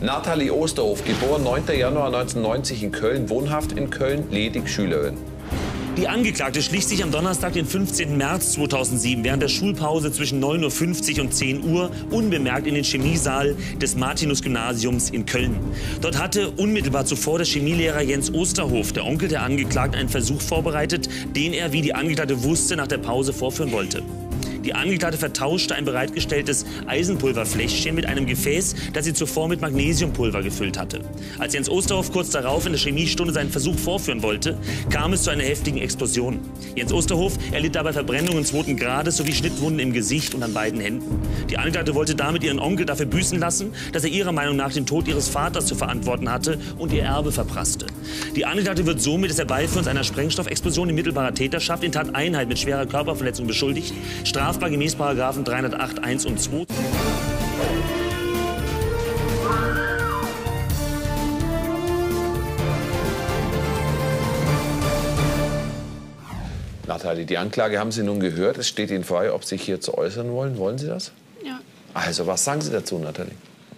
Nathalie Osterhof, geboren 9. Januar 1990 in Köln, wohnhaft in Köln, ledig Schülerin. Die Angeklagte schlich sich am Donnerstag, den 15. März 2007, während der Schulpause zwischen 9:50 Uhr und 10 Uhr unbemerkt in den Chemiesaal des Martinus-Gymnasiums in Köln. Dort hatte unmittelbar zuvor der Chemielehrer Jens Osterhof, der Onkel der Angeklagten, einen Versuch vorbereitet, den er, wie die Angeklagte wusste, nach der Pause vorführen wollte. Die Angeklagte vertauschte ein bereitgestelltes Eisenpulverfläschchen mit einem Gefäß, das sie zuvor mit Magnesiumpulver gefüllt hatte. Als Jens Osterhof kurz darauf in der Chemiestunde seinen Versuch vorführen wollte, kam es zu einer heftigen Explosion. Jens Osterhof erlitt dabei Verbrennungen 2. Grades sowie Schnittwunden im Gesicht und an beiden Händen. Die Angeklagte wollte damit ihren Onkel dafür büßen lassen, dass er ihrer Meinung nach den Tod ihres Vaters zu verantworten hatte und ihr Erbe verprasste. Die Angeklagte wird somit des Herbeiführens einer Sprengstoffexplosion in mittelbarer Täterschaft in Tateinheit mit schwerer Körperverletzung beschuldigt. Strafbar gemäß § 308 1 und 2. Nathalie, die Anklage haben Sie nun gehört. Es steht Ihnen frei, ob Sie sich hierzu äußern wollen. Wollen Sie das? Ja. Also, was sagen Sie dazu, Nathalie?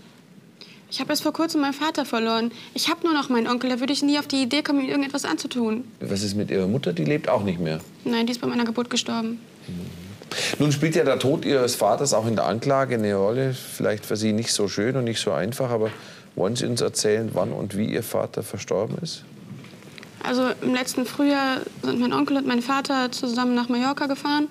Ich habe erst vor kurzem meinen Vater verloren. Ich habe nur noch meinen Onkel. Da würde ich nie auf die Idee kommen, ihm irgendetwas anzutun. Was ist mit Ihrer Mutter? Die lebt auch nicht mehr. Nein, die ist bei meiner Geburt gestorben. Nun spielt ja der Tod Ihres Vaters auch in der Anklage eine Rolle. Vielleicht für Sie nicht so schön und nicht so einfach, aber wollen Sie uns erzählen, wann und wie Ihr Vater verstorben ist? Also im letzten Frühjahr sind mein Onkel und mein Vater zusammen nach Mallorca gefahren.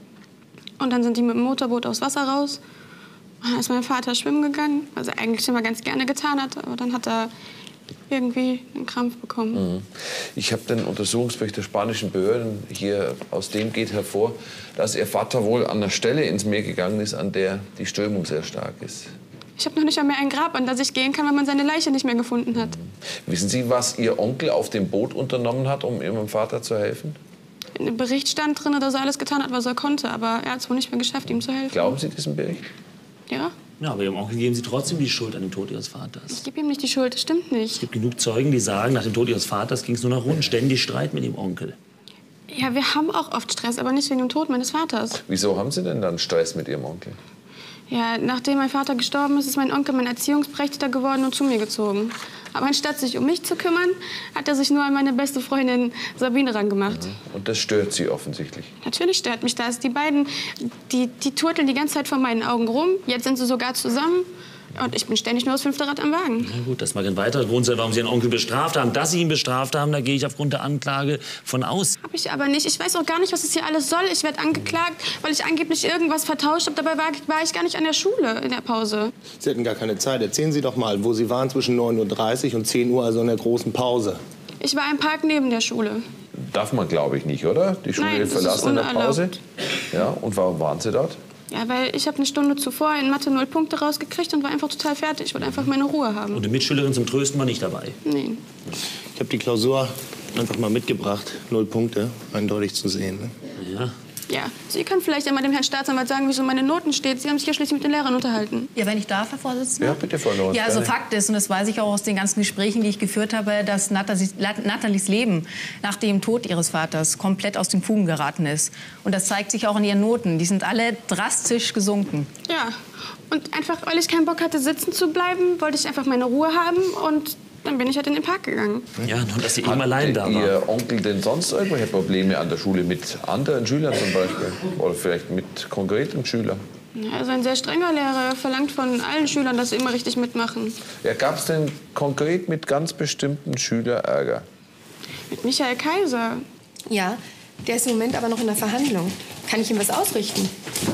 Und dann sind die mit dem Motorboot aufs Wasser raus. Und dann ist mein Vater schwimmen gegangen, was er eigentlich immer ganz gerne getan hat. Aber dann hat er irgendwie einen Krampf bekommen. Ich habe den Untersuchungsbericht der spanischen Behörden hier, aus dem geht hervor, dass Ihr Vater wohl an der Stelle ins Meer gegangen ist, an der die Strömung sehr stark ist. Ich habe noch nicht einmal ein Grab, an das ich gehen kann, weil man seine Leiche nicht mehr gefunden hat. Wissen Sie, was Ihr Onkel auf dem Boot unternommen hat, um Ihrem Vater zu helfen? In dem Bericht stand drin, dass er alles getan hat, was er konnte, aber er hat es wohl nicht mehr geschafft, ihm zu helfen. Glauben Sie diesem Bericht? Ja. Ja, aber Ihrem Onkel geben Sie trotzdem die Schuld an dem Tod Ihres Vaters. Ich gebe ihm nicht die Schuld, das stimmt nicht. Es gibt genug Zeugen, die sagen, nach dem Tod Ihres Vaters ging es nur nach Runden, ständig Streit mit Ihrem Onkel. Ja, wir haben auch oft Stress, aber nicht wegen dem Tod meines Vaters. Wieso haben Sie denn dann Stress mit Ihrem Onkel? Ja, nachdem mein Vater gestorben ist, ist mein Onkel mein Erziehungsberechtigter geworden und zu mir gezogen. Aber anstatt sich um mich zu kümmern, hat er sich nur an meine beste Freundin Sabine rangemacht. Und das stört Sie offensichtlich? Natürlich stört mich das. Die beiden, die turteln die ganze Zeit vor meinen Augen rum. Jetzt sind sie sogar zusammen. Und ich bin ständig nur das 5. Rad am Wagen. Na gut, das mag ein weiterer Grund sein, warum Sie Ihren Onkel bestraft haben. Dass Sie ihn bestraft haben, da gehe ich aufgrund der Anklage von aus. Hab ich aber nicht. Ich weiß auch gar nicht, was das hier alles soll. Ich werde angeklagt, weil ich angeblich irgendwas vertauscht habe. Dabei war ich gar nicht an der Schule in der Pause. Sie hatten gar keine Zeit. Erzählen Sie doch mal, wo Sie waren zwischen 9:30 Uhr und 10 Uhr, also in der großen Pause. Ich war im Park neben der Schule. Darf man, glaube ich, nicht, oder? Die Schule Nein, das verlassen ist in der Pause? unerlaubt. Ja, und warum waren Sie dort? Ja, weil ich habe eine Stunde zuvor in Mathe 0 Punkte rausgekriegt und war einfach total fertig. Ich wollte einfach meine Ruhe haben. Und die Mitschülerin zum Trösten war nicht dabei? Nee. Ich habe die Klausur einfach mal mitgebracht. 0 Punkte, eindeutig zu sehen. Ne? Ja. Ja, Sie können vielleicht einmal dem Herrn Staatsanwalt sagen, wieso meine Noten steht. Sie haben sich ja schließlich mit den Lehrern unterhalten. Ja, wenn ich darf, Herr Vorsitzender? Ja, bitte, Frau Lorenz. Ja, also gerne. Fakt ist, und das weiß ich auch aus den ganzen Gesprächen, die ich geführt habe, dass Nathalies Leben nach dem Tod ihres Vaters komplett aus den Fugen geraten ist. Und das zeigt sich auch in ihren Noten. Die sind alle drastisch gesunken. Ja, und einfach, weil ich keinen Bock hatte, sitzen zu bleiben, wollte ich einfach meine Ruhe haben und dann bin ich halt in den Park gegangen. Ja, nur dass sie eben allein da war. Ihr Onkel denn sonst irgendwelche Probleme an der Schule mit anderen Schülern zum Beispiel? Oder vielleicht mit konkreten Schülern? Ja, also ein sehr strenger Lehrer. Er verlangt von allen Schülern, dass sie immer richtig mitmachen. Ja, gab es denn konkret mit ganz bestimmten Schülern Ärger? Mit Michael Kaiser. Ja, der ist im Moment aber noch in der Verhandlung. Kann ich ihm was ausrichten?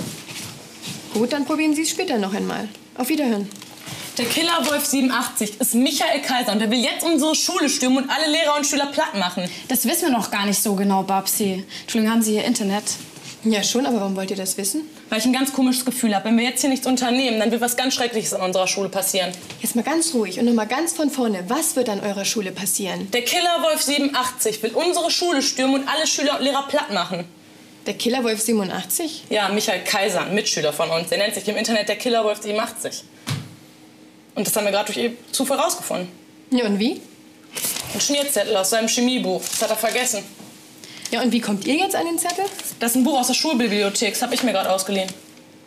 Gut, dann probieren Sie es später noch einmal. Auf Wiederhören. Der Killerwolf 87 ist Michael Kaiser und der will jetzt unsere Schule stürmen und alle Lehrer und Schüler platt machen. Das wissen wir noch gar nicht so genau, Babsi. Entschuldigung, haben Sie hier Internet? Ja, schon, aber warum wollt ihr das wissen? Weil ich ein ganz komisches Gefühl habe. Wenn wir jetzt hier nichts unternehmen, dann wird was ganz Schreckliches an unserer Schule passieren. Jetzt mal ganz ruhig und noch mal ganz von vorne. Was wird an eurer Schule passieren? Der Killerwolf 87 will unsere Schule stürmen und alle Schüler und Lehrer platt machen. Der Killerwolf 87? Ja, Michael Kaiser, ein Mitschüler von uns. Der nennt sich im Internet der Killerwolf 87. Und das haben wir gerade durch Zufall rausgefunden. Ja, und wie? Ein Schmierzettel aus seinem Chemiebuch. Das hat er vergessen. Ja, und wie kommt ihr jetzt an den Zettel? Das ist ein Buch aus der Schulbibliothek. Das habe ich mir gerade ausgeliehen.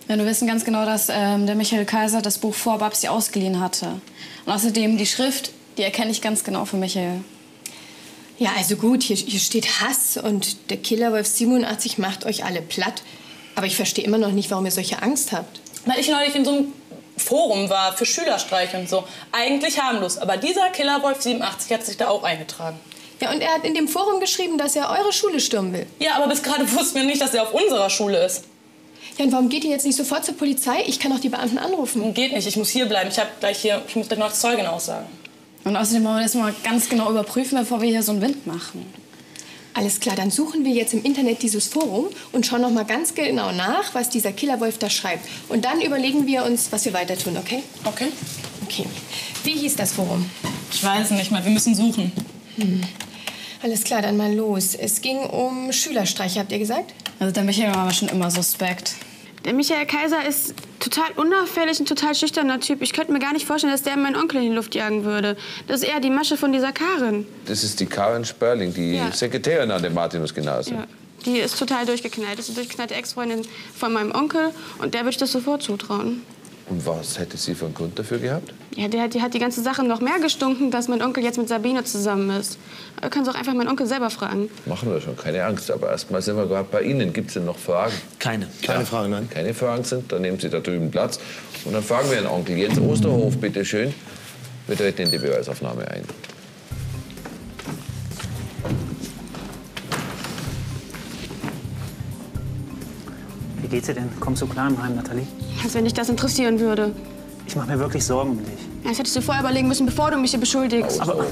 Ja, wir wissen ganz genau, dass der Michael Kaiser das Buch vor Babsi ausgeliehen hatte. Und außerdem die Schrift, die erkenne ich ganz genau für Michael. Ja, also gut, hier steht Hass und der Killerwolf 87 macht euch alle platt. Aber ich verstehe immer noch nicht, warum ihr solche Angst habt. Weil ich neulich in so einem Forum war für Schülerstreich und so. Eigentlich harmlos, aber dieser Killerwolf 87 hat sich da auch eingetragen. Ja, und er hat in dem Forum geschrieben, dass er eure Schule stürmen will. Ja, aber bis gerade wussten wir nicht, dass er auf unserer Schule ist. Ja, und warum geht ihr jetzt nicht sofort zur Polizei? Ich kann auch die Beamten anrufen. Geht nicht, ich muss hier bleiben. Ich muss gleich noch als Zeugin aussagen. Und außerdem wollen wir das mal ganz genau überprüfen, bevor wir hier so einen Wind machen. Alles klar, dann suchen wir jetzt im Internet dieses Forum und schauen noch mal ganz genau nach, was dieser Killerwolf da schreibt. Und dann überlegen wir uns, was wir weiter tun, okay? Okay. Okay. Wie hieß das Forum? Ich weiß nicht mal, wir müssen suchen. Alles klar, dann mal los. Es ging um Schülerstreiche, habt ihr gesagt? Also der Michael war schon immer suspekt. Der Michael Kaiser ist total unauffällig und total schüchterner Typ. Ich könnte mir gar nicht vorstellen, dass der meinen Onkel in die Luft jagen würde. Das ist eher die Masche von dieser Karin. Das ist die Karin Sperling, die Sekretärin an dem Martinus-Gymnasium. Ja. Die ist total durchgeknallt. Das ist eine durchgeknallte Ex-Freundin von meinem Onkel. Und der würde ich das sofort zutrauen. Und was hätte sie für einen Grund dafür gehabt? Ja, die hat die ganze Sache noch mehr gestunken, dass mein Onkel jetzt mit Sabine zusammen ist. Du kannst auch einfach meinen Onkel selber fragen. Machen wir schon, keine Angst. Aber erst mal sind wir gerade bei Ihnen. Gibt es denn noch Fragen? Keine. Keine Fragen, nein. Keine Fragen sind, dann nehmen Sie da drüben Platz. Und dann fragen wir Ihren Onkel Jens Osterhof, bitte schön. Wir treten in die Beweisaufnahme ein. Wie geht's dir denn? Kommst du klar im Heim, Nathalie? Als wenn dich das interessieren würde. Ich mache mir wirklich Sorgen um dich. Ja, das hättest du vorher überlegen müssen, bevor du mich hier beschuldigst. Aber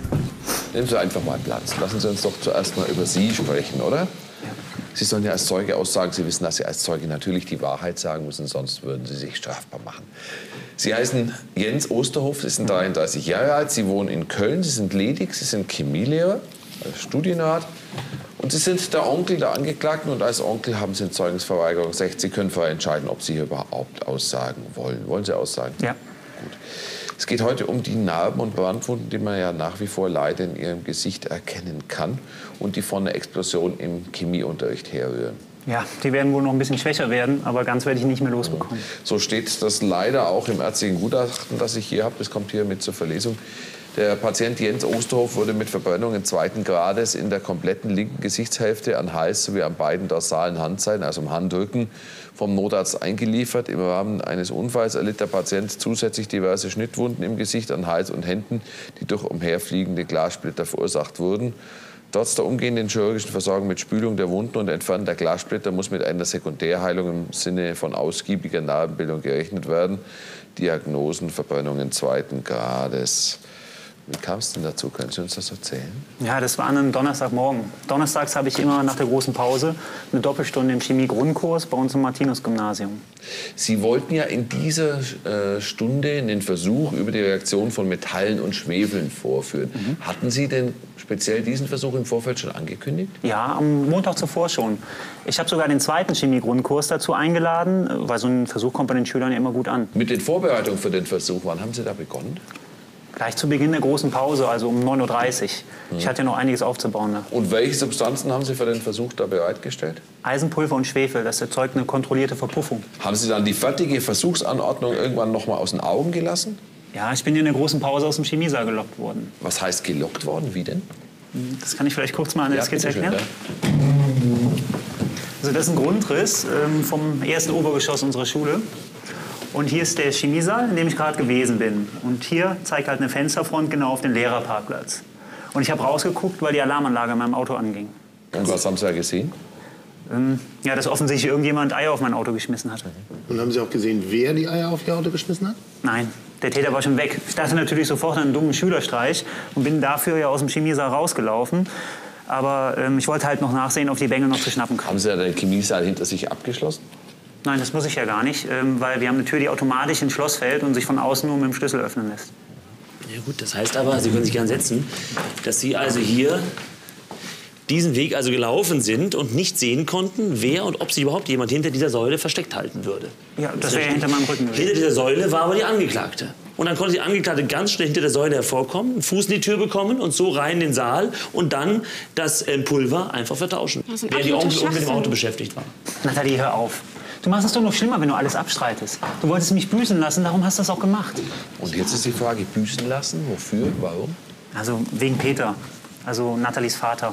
nehmen Sie einfach mal Platz. Lassen Sie uns doch zuerst mal über Sie sprechen, oder? Ja. Sie sollen ja als Zeuge aussagen. Sie wissen, dass Sie als Zeuge natürlich die Wahrheit sagen müssen, sonst würden Sie sich strafbar machen. Sie heißen Jens Osterhof, Sie sind 33 Jahre alt, Sie wohnen in Köln, Sie sind ledig, Sie sind Chemielehrer, Studienrat. Und Sie sind der Onkel der Angeklagten und als Onkel haben Sie ein Zeugnisverweigerungsrecht. Sie können frei entscheiden, ob Sie hier überhaupt aussagen wollen. Wollen Sie aussagen? Ja. Gut. Es geht heute um die Narben und Brandwunden, die man ja nach wie vor leider in Ihrem Gesicht erkennen kann und die von der Explosion im Chemieunterricht herrühren. Ja, die werden wohl noch ein bisschen schwächer werden, aber ganz werde ich nicht mehr losbekommen. So steht das leider auch im ärztlichen Gutachten, das ich hier habe. Das kommt hier mit zur Verlesung. Der Patient Jens Osterhof wurde mit Verbrennungen 2. Grades in der kompletten linken Gesichtshälfte, an Hals sowie an beiden dorsalen Handseiten, also am Handrücken, vom Notarzt eingeliefert. Im Rahmen eines Unfalls erlitt der Patient zusätzlich diverse Schnittwunden im Gesicht, an Hals und Händen, die durch umherfliegende Glassplitter verursacht wurden. Trotz der umgehenden chirurgischen Versorgung mit Spülung der Wunden und Entfernen der Glassplitter muss mit einer Sekundärheilung im Sinne von ausgiebiger Narbenbildung gerechnet werden. Diagnosen: Verbrennungen 2. Grades. Wie kam es denn dazu? Können Sie uns das erzählen? Ja, das war an einem Donnerstagmorgen. Donnerstags habe ich immer nach der großen Pause eine Doppelstunde im Chemie-Grundkurs bei uns im Martinus-Gymnasium. Sie wollten ja in dieser Stunde einen Versuch über die Reaktion von Metallen und Schwefeln vorführen. Hatten Sie denn speziell diesen Versuch im Vorfeld schon angekündigt? Ja, am Montag zuvor schon. Ich habe sogar den 2. Chemie-Grundkurs dazu eingeladen, weil so ein Versuch kommt bei den Schülern ja immer gut an. Mit den Vorbereitungen für den Versuch, wann haben Sie da begonnen? Gleich zu Beginn der großen Pause, also um 9:30 Uhr. Ich hatte ja noch einiges aufzubauen. Ne? Und welche Substanzen haben Sie für den Versuch da bereitgestellt? Eisenpulver und Schwefel, das erzeugt eine kontrollierte Verpuffung. Haben Sie dann die fertige Versuchsanordnung irgendwann noch mal aus den Augen gelassen? Ja, ich bin in der großen Pause aus dem Chemiesaal gelockt worden. Was heißt gelockt worden? Wie denn? Das kann ich vielleicht kurz mal an der Skizze erklären. Ja. Also das ist ein Grundriss vom ersten Obergeschoss unserer Schule. Und hier ist der Chemiesaal, in dem ich gerade gewesen bin. Und hier zeigt halt eine Fensterfront genau auf den Lehrerparkplatz. Und ich habe rausgeguckt, weil die Alarmanlage in meinem Auto anging. Und was haben Sie da gesehen? Ja, dass offensichtlich irgendjemand Eier auf mein Auto geschmissen hat. Und haben Sie auch gesehen, wer die Eier auf Ihr Auto geschmissen hat? Nein, der Täter war schon weg. Ich dachte natürlich sofort an einen dummen Schülerstreich und bin dafür ja aus dem Chemiesaal rausgelaufen. Aber ich wollte halt noch nachsehen, ob die Bengel noch zu schnappen kamen. Haben Sie den Chemiesaal hinter sich abgeschlossen? Nein, das muss ich ja gar nicht, weil wir haben eine Tür, die automatisch ins Schloss fällt und sich von außen nur mit dem Schlüssel öffnen lässt. Ja gut, das heißt aber, Sie können sich gern setzen, dass Sie also hier diesen Weg also gelaufen sind und nicht sehen konnten, wer und ob sich überhaupt jemand hinter dieser Säule versteckt halten würde. Ja, das wäre ja hinter meinem Rücken gewesen. Hinter dieser Säule war aber die Angeklagte. Und dann konnte die Angeklagte ganz schnell hinter der Säule hervorkommen, einen Fuß in die Tür bekommen und so rein in den Saal und dann das Pulver einfach vertauschen. Während die Onkel mit dem Auto beschäftigt war. Nathalie, hör auf. Du machst es doch noch schlimmer, wenn du alles abstreitest. Du wolltest mich büßen lassen, darum hast du das auch gemacht. Und jetzt ist die Frage, büßen lassen? Wofür? Warum? Also wegen Peter, also Nathalies Vater.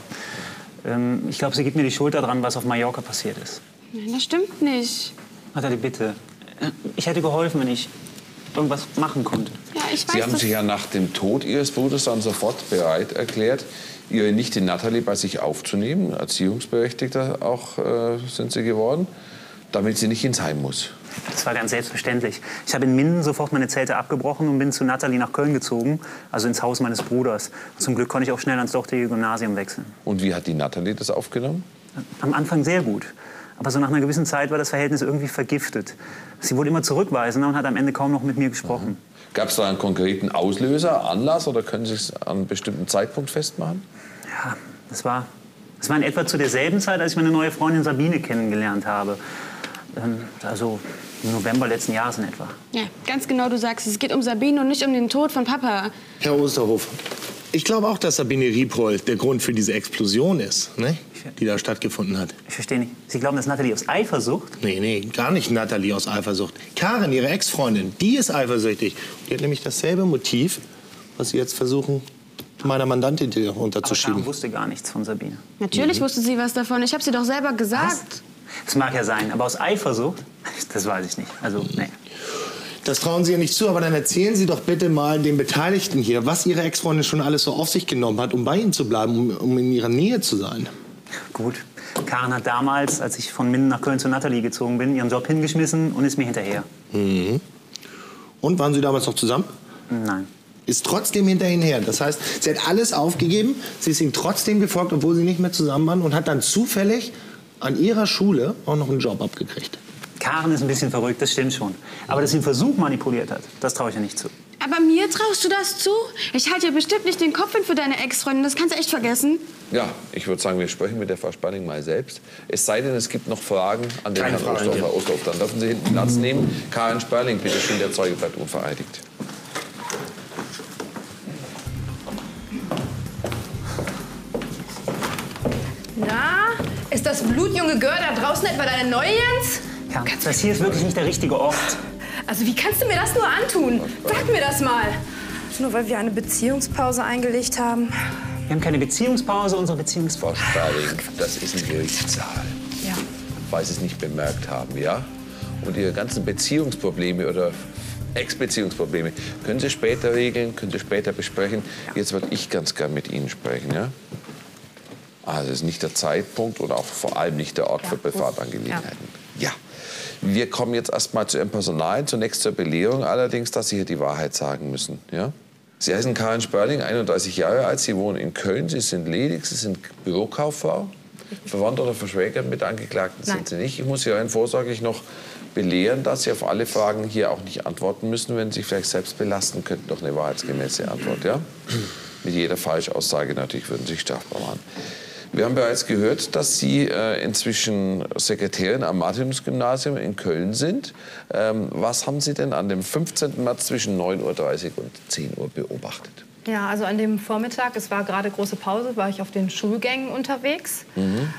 Ich glaube, sie gibt mir die Schuld daran, was auf Mallorca passiert ist. Nein, das stimmt nicht. Nathalie, bitte. Ich hätte geholfen, wenn ich irgendwas machen konnte. Ja, ich weiß, Sie haben sich ja nach dem Tod Ihres Bruders dann sofort bereit erklärt, Ihre Nichte Nathalie bei sich aufzunehmen. Erziehungsberechtigter auch sind Sie geworden, damit sie nicht ins Heim muss. Das war ganz selbstverständlich. Ich habe in Minden sofort meine Zelte abgebrochen und bin zu Nathalie nach Köln gezogen, also ins Haus meines Bruders. Zum Glück konnte ich auch schnell ans dortige Gymnasium wechseln. Und wie hat die Nathalie das aufgenommen? Am Anfang sehr gut. Aber so nach einer gewissen Zeit war das Verhältnis irgendwie vergiftet. Sie wurde immer zurückweisender und hat am Ende kaum noch mit mir gesprochen. Gab es da einen konkreten Auslöser, Anlass oder können Sie es an einem bestimmten Zeitpunkt festmachen? Ja, das war in etwa zu derselben Zeit, als ich meine neue Freundin Sabine kennengelernt habe. Also im November letzten Jahres in etwa. Ja, ganz genau, du sagst, es geht um Sabine und nicht um den Tod von Papa. Herr Osterhof, ich glaube auch, dass Sabine Rieproll der Grund für diese Explosion ist, ne? Die da stattgefunden hat. Ich verstehe nicht. Sie glauben, dass Nathalie aus Eifersucht? Nee, gar nicht Nathalie aus Eifersucht. Karin, ihre Ex-Freundin, die ist eifersüchtig. Die hat nämlich dasselbe Motiv, was Sie jetzt versuchen, meiner Mandantin hier unterzuschieben. Aber Karin wusste gar nichts von Sabine. Natürlich wusste sie was davon. Ich habe sie doch selber gesagt. Was? Das mag ja sein, aber aus Eifersucht? Das weiß ich nicht. Also, nee. Das trauen Sie ihr nicht zu, aber dann erzählen Sie doch bitte mal den Beteiligten hier, was Ihre Ex-Freundin schon alles so auf sich genommen hat, um bei Ihnen zu bleiben, um in Ihrer Nähe zu sein. Gut. Karin hat damals, als ich von Minden nach Köln zu Nathalie gezogen bin, ihren Job hingeschmissen und ist mir hinterher. Mhm. Und waren Sie damals noch zusammen? Nein. Ist trotzdem hinter Ihnen her. Das heißt, sie hat alles aufgegeben, sie ist ihm trotzdem gefolgt, obwohl sie nicht mehr zusammen waren und hat dann zufällig an ihrer Schule auch noch einen Job abgekriegt. Karin ist ein bisschen verrückt, das stimmt schon. Aber dass sie einen Versuch manipuliert hat, das traue ich ihr nicht zu. Aber mir traust du das zu? Ich halte ja bestimmt nicht den Kopf hin für deine Ex-Freundin. Das kannst du echt vergessen. Ja, ich würde sagen, wir sprechen mit der Frau Spanning mal selbst. Es sei denn, es gibt noch Fragen an den Keine Herrn Fragen, Osterhof. Osterhof. Dann dürfen Sie hinten Platz nehmen. Karin Sperling, bitte schön, der Zeuge bleibt unvereidigt. Na, ist das blutjunge Girl da draußen etwa deine neue, Jens? Ja, das hier ist wirklich nicht der richtige Ort. Also wie kannst du mir das nur antun? Sag mir das mal. Nur weil wir eine Beziehungspause eingelegt haben. Wir haben keine Beziehungspause, unsere Beziehungspause. Frau Sperling, das ist ein Gerichtssaal. Ja. Weil Sie es nicht bemerkt haben, ja? Und Ihre ganzen Beziehungsprobleme oder Ex-Beziehungsprobleme können Sie später regeln, können Sie später besprechen. Jetzt würde ich ganz gern mit Ihnen sprechen, ja? Also es ist nicht der Zeitpunkt oder auch vor allem nicht der Ort für Privatangelegenheiten. Ja. Wir kommen jetzt erst mal zu Ihrem Personal, zunächst zur Belehrung allerdings, dass Sie hier die Wahrheit sagen müssen. Ja? Sie heißen Karin Sperling, 31 Jahre alt, Sie wohnen in Köln, Sie sind ledig, Sie sind Bürokauffrau. Verwandt oder verschwägert mit Angeklagten sind Sie nicht. Ich muss Sie rein vorsorglich noch belehren, dass Sie auf alle Fragen hier auch nicht antworten müssen, wenn Sie sich vielleicht selbst belasten könnten durch eine wahrheitsgemäße Antwort. Ja? Mit jeder Falschaussage natürlich würden Sie sich strafbar machen. Wir haben bereits gehört, dass Sie inzwischen Sekretärin am Martinus-Gymnasium in Köln sind. Was haben Sie denn an dem 15. März zwischen 9:30 Uhr und 10 Uhr beobachtet? Ja, also an dem Vormittag, es war gerade große Pause, war ich auf den Schulgängen unterwegs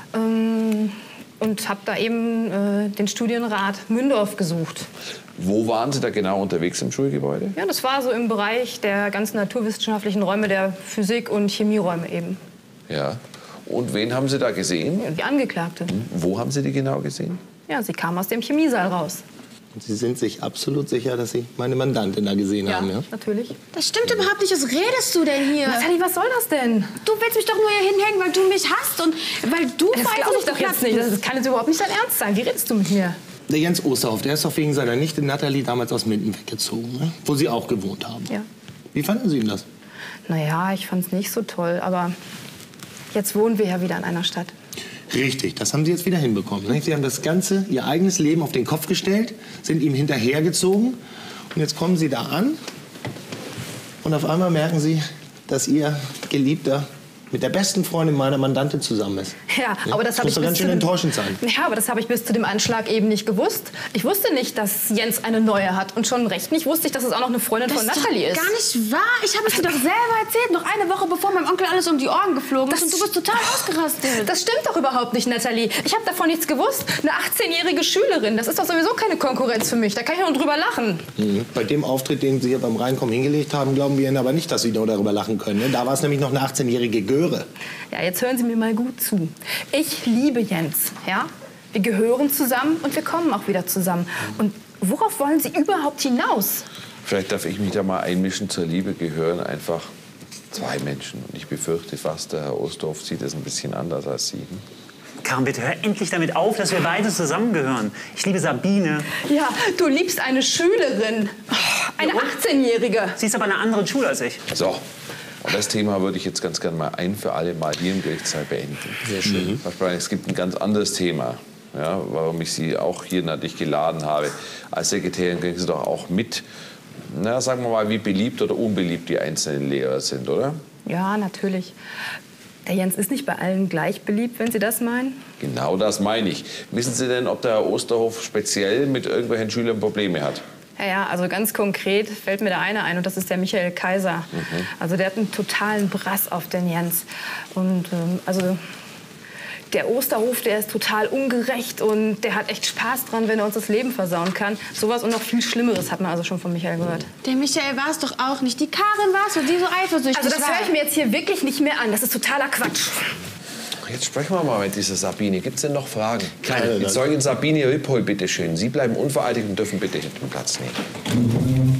und habe da eben den Studienrat Mündorf gesucht. Wo waren Sie da genau unterwegs im Schulgebäude? Ja, das war so im Bereich der ganzen naturwissenschaftlichen Räume, der Physik- und Chemieräume eben. Ja. Und wen haben Sie da gesehen? Ja, die Angeklagte. Wo haben Sie die genau gesehen? Ja, sie kam aus dem Chemiesaal raus. Und Sie sind sich absolut sicher, dass Sie meine Mandantin da gesehen haben, ja? Natürlich. Das stimmt überhaupt nicht. Was redest du denn hier? Nathalie, was soll das denn? Du willst mich doch nur hier hinhängen, weil du mich hasst und weil du Das glaube ich doch jetzt nicht. Das kann jetzt überhaupt nicht dein Ernst sein. Wie redest du mit mir? Der Jens Osterhof, der ist doch wegen seiner Nichte Nathalie damals aus Minden weggezogen, ne? Wo Sie auch gewohnt haben. Ja. Wie fanden Sie ihn das? Naja, ich fand's nicht so toll, aber jetzt wohnen wir ja wieder in einer Stadt. Richtig, das haben Sie jetzt wieder hinbekommen. Ne? Sie haben das Ganze, Ihr eigenes Leben auf den Kopf gestellt, sind ihm hinterhergezogen und jetzt kommen Sie da an und auf einmal merken Sie, dass Ihr Geliebter mit der besten Freundin meiner Mandantin zusammen ist. Ja, aber das habe ich muss doch ganz schön enttäuschend sein. Ja, aber das habe ich bis zu dem Anschlag eben nicht gewusst. Ich wusste nicht, dass Jens eine neue hat. Und schon recht nicht wusste ich, dass es auch noch eine Freundin von Natalie ist. Gar nicht wahr. Ich habe es dir doch selber erzählt. Noch eine Woche bevor meinem Onkel alles um die Ohren geflogen ist. Und du bist total ausgerastet. Das stimmt doch überhaupt nicht, Natalie. Ich habe davon nichts gewusst. Eine 18-jährige Schülerin, das ist doch sowieso keine Konkurrenz für mich. Da kann ich noch drüber lachen. Bei dem Auftritt, den Sie hier beim Reinkommen hingelegt haben, glauben wir Ihnen aber nicht, dass Sie nur darüber lachen können. Ne? Da war es nämlich noch eine 18-jährige Göre. Ja, jetzt hören Sie mir mal gut zu. Ich liebe Jens, ja? Wir gehören zusammen und wir kommen auch wieder zusammen. Und worauf wollen Sie überhaupt hinaus? Vielleicht darf ich mich da mal einmischen. Zur Liebe gehören einfach zwei Menschen. Und ich befürchte fast, der Herr Ostorff sieht es ein bisschen anders als Sie. Karin, bitte hör endlich damit auf, dass wir beide zusammengehören. Ich liebe Sabine. Ja, du liebst eine Schülerin. Eine 18-Jährige. Sie ist aber in einer anderen Schule als ich. So. Und das Thema würde ich jetzt ganz gerne mal ein für alle Mal hier im Gerichtssaal beenden. Sehr schön. Es gibt ein ganz anderes Thema, ja, warum ich Sie auch hier natürlich geladen habe. Als Sekretärin kriegen Sie doch auch mit, na, sagen wir mal, wie beliebt oder unbeliebt die einzelnen Lehrer sind, oder? Ja, natürlich. Der Jens ist nicht bei allen gleich beliebt, wenn Sie das meinen. Genau das meine ich. Wissen Sie denn, ob der Herr Osterhoff speziell mit irgendwelchen Schülern Probleme hat? Ja, also ganz konkret fällt mir der eine ein und das ist der Michael Kaiser. Also der hat einen totalen Brass auf den Jens. Und also der Osterhof, der ist total ungerecht und der hat echt Spaß dran, wenn er uns das Leben versauen kann. Sowas und noch viel Schlimmeres hat man also schon von Michael gehört. Der Michael war es doch auch nicht. Die Karin war es, die so eifersüchtig war. Also das höre ich mir jetzt hier wirklich nicht mehr an. Das ist totaler Quatsch. Jetzt sprechen wir mal mit dieser Sabine. Gibt es denn noch Fragen? Keine. Die Zeugin Sabine Ripoll, bitte schön. Sie bleiben unvereidigt und dürfen bitte hinten Platz nehmen.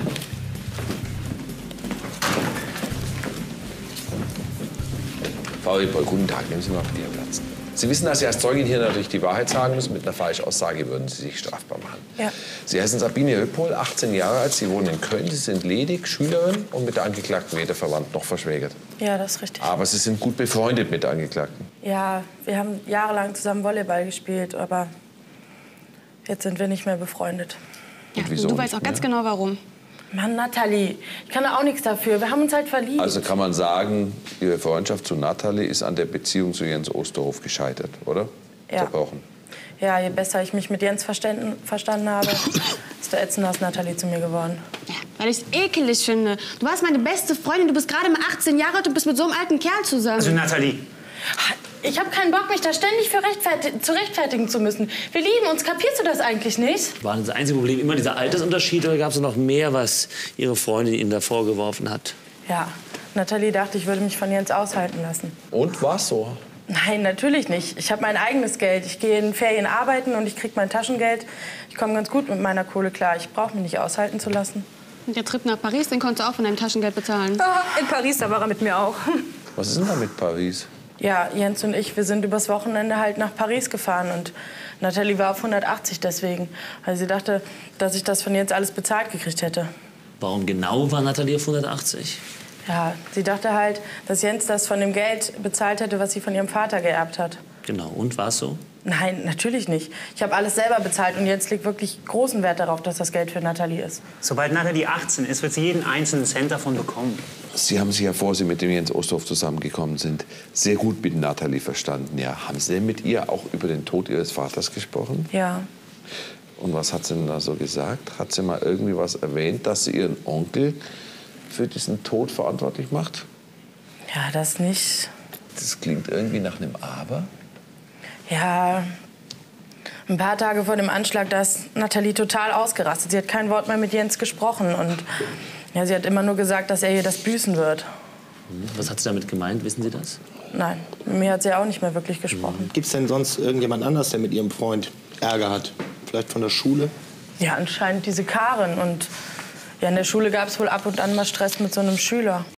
Frau Ripoll, guten Tag. Nehmen Sie mal bitte Ihren Platz. Sie wissen, dass Sie als Zeugin hier natürlich die Wahrheit sagen müssen. Mit einer Falschaussage würden Sie sich strafbar machen. Ja. Sie heißen Sabine Ripoll, 18 Jahre alt. Sie wohnen in Köln. Sie sind ledig, Schülerin und mit der Angeklagten weder verwandt noch verschwägert. Ja, das ist richtig. Aber Sie sind gut befreundet mit der Angeklagten. Ja, wir haben jahrelang zusammen Volleyball gespielt, aber jetzt sind wir nicht mehr befreundet. Ja, Und wieso du weißt nicht auch ganz mehr? genau, warum. Mann, Nathalie, ich kann da auch nichts dafür. Wir haben uns halt verliebt. Also kann man sagen, Ihre Freundschaft zu Natalie ist an der Beziehung zu Jens Osterhoff gescheitert, oder? Ja. Zerbrochen. Ja, je besser ich mich mit Jens verstanden habe, desto ätzender ist Nathalie zu mir geworden. Ja, weil ich es ekelig finde. Du warst meine beste Freundin, du bist gerade mal 18 Jahre alt und bist mit so einem alten Kerl zusammen. Also Nathalie. Ich habe keinen Bock, mich da ständig für zu rechtfertigen zu müssen. Wir lieben uns, kapierst du das eigentlich nicht? War das einzige Problem immer dieser Altersunterschied oder gab es noch mehr, was Ihre Freundin Ihnen da vorgeworfen hat? Ja, Nathalie dachte, ich würde mich von Jens aushalten lassen. Und war's so? Nein, natürlich nicht. Ich habe mein eigenes Geld. Ich gehe in Ferien arbeiten und ich kriege mein Taschengeld. Ich komme ganz gut mit meiner Kohle klar. Ich brauche mich nicht aushalten zu lassen. Und der Trip nach Paris, den konntest du auch von deinem Taschengeld bezahlen. In Paris, da war er mit mir auch. Was ist denn da mit Paris? Ja, Jens und ich, wir sind übers Wochenende halt nach Paris gefahren und Nathalie war auf 180 deswegen. Weil sie dachte, dass ich das von Jens alles bezahlt gekriegt hätte. Warum genau war Natalie auf 180? Ja, sie dachte halt, dass Jens das von dem Geld bezahlt hätte, was sie von ihrem Vater geerbt hat. Genau, und war es so? Nein, natürlich nicht. Ich habe alles selber bezahlt und Jens legt wirklich großen Wert darauf, dass das Geld für Nathalie ist. Sobald Nathalie 18 ist, wird sie jeden einzelnen Cent davon bekommen. Sie haben sich ja, bevor Sie mit dem Jens Osterhoff zusammengekommen sind, sehr gut mit Natalie verstanden. Ja, haben Sie denn mit ihr auch über den Tod Ihres Vaters gesprochen? Ja. Und was hat sie denn da so gesagt? Hat sie mal irgendwie was erwähnt, dass sie Ihren Onkel für diesen Tod verantwortlich macht? Ja, das nicht. Das klingt irgendwie nach einem Aber. Ja, ein paar Tage vor dem Anschlag, da ist Nathalie total ausgerastet. Sie hat kein Wort mehr mit Jens gesprochen. Und ja, sie hat immer nur gesagt, dass er ihr das büßen wird. Was hat sie damit gemeint? Wissen Sie das? Nein, mit mir hat sie auch nicht mehr wirklich gesprochen. Gibt's denn sonst irgendjemand anders, der mit Ihrem Freund Ärger hat? Vielleicht von der Schule? Ja, anscheinend diese Karin. Und ja, in der Schule gab es wohl ab und an mal Stress mit so einem Schüler.